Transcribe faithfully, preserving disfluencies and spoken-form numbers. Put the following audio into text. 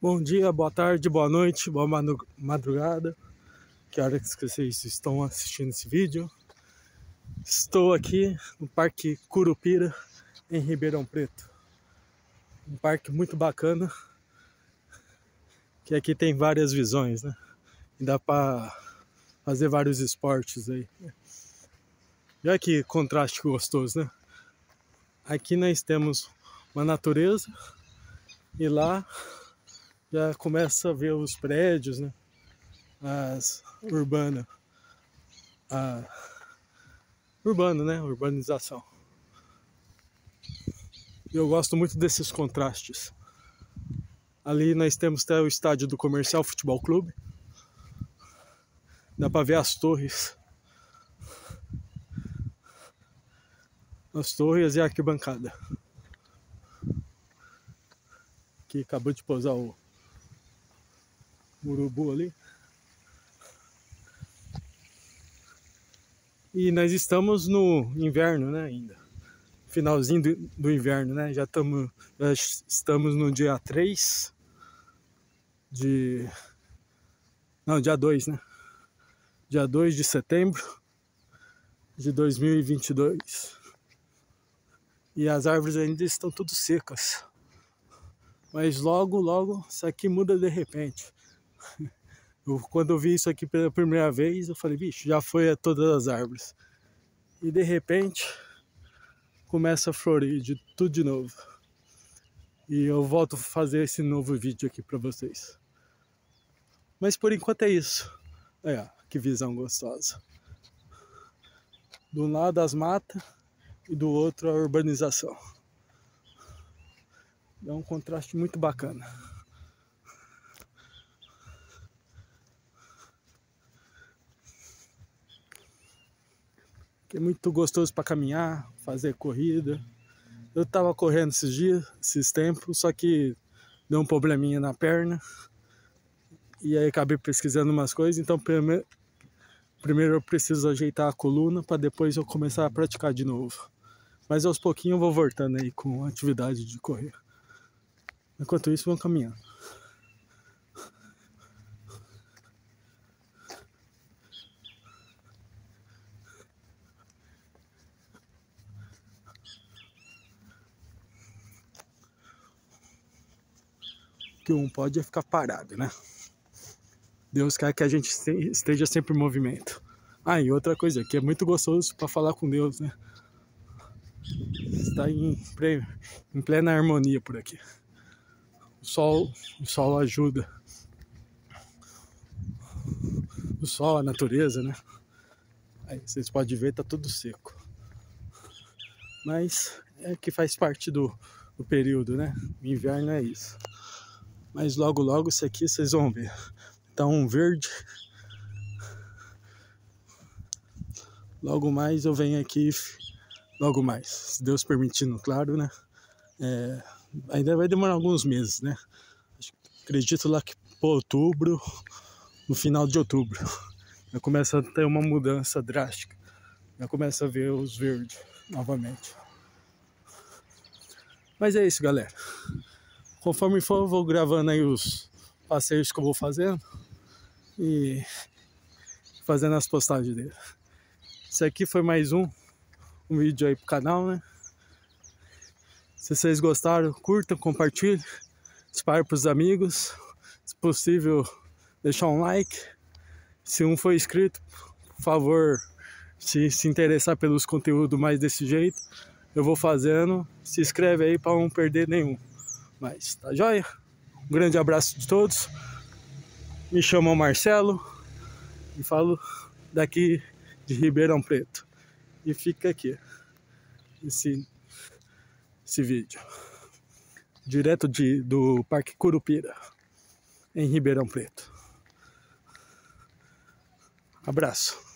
Bom dia, boa tarde, boa noite, boa madrugada. Que horas que vocês estão assistindo esse vídeo? Estou aqui no Parque Curupira, em Ribeirão Preto. Um parque muito bacana, que aqui tem várias visões, né? E dá para fazer vários esportes aí. E olha que contraste gostoso, né? Aqui nós temos uma natureza e lá já começa a ver os prédios, né? As urbana, a urbano, né? Urbanização. E eu gosto muito desses contrastes. Ali nós temos até o estádio do Comercial Futebol Clube. Dá para ver as torres. As torres e a arquibancada. Que acabou de pousar o urubu ali. E nós estamos no inverno, né, ainda. Finalzinho do, do inverno, né? Já, tamo, já estamos no dia três de... Não, dia dois, né? Dia dois de setembro de dois mil e vinte e dois. E as árvores ainda estão tudo secas. Mas logo, logo, isso aqui muda de repente. Eu, quando eu vi isso aqui pela primeira vez, eu falei, bicho, já foi a todas as árvores. E de repente, começa a florir de tudo de novo. E eu volto a fazer esse novo vídeo aqui pra vocês. Mas por enquanto é isso. Olha, que visão gostosa. De um lado as matas e do outro a urbanização. É um contraste muito bacana. Que é muito gostoso para caminhar, fazer corrida. Eu tava correndo esses dias, esses tempos, só que deu um probleminha na perna. E aí acabei pesquisando umas coisas, então primeiro, primeiro eu preciso ajeitar a coluna para depois eu começar a praticar de novo. Mas aos pouquinhos eu vou voltando aí com a atividade de correr. Enquanto isso, vamos caminhando. O que um pode é ficar parado, né? Deus quer que a gente esteja sempre em movimento. Ah, e outra coisa, que é muito gostoso para falar com Deus, né? Está em, em plena harmonia por aqui. O sol, o sol ajuda. O sol, a natureza, né? Aí vocês podem ver, tá tudo seco. Mas é que faz parte do, do período, né? O inverno é isso. Mas logo, logo isso aqui vocês vão ver. Tá um verde. Logo mais eu venho aqui, logo mais, se Deus permitindo, claro, né? É, ainda vai demorar alguns meses, né? Acredito lá que por outubro, no final de outubro, já começa a ter uma mudança drástica. Já começa a ver os verdes novamente. Mas é isso, galera. Conforme for, eu vou gravando aí os passeios que eu vou fazendo e fazendo as postagens dele. Esse aqui foi mais um, um vídeo aí pro canal, né? Se vocês gostaram, curtam, compartilhem, espalhem pros amigos. Se possível, deixar um like. Se um for inscrito, por favor, se se interessar pelos conteúdos mais desse jeito, eu vou fazendo. Se inscreve aí para não perder nenhum. Mas tá joia? Um grande abraço de todos. Me chamo Marcelo e falo daqui de Ribeirão Preto. E fica aqui esse, esse vídeo. Direto de, do Parque Curupira, em Ribeirão Preto. Abraço.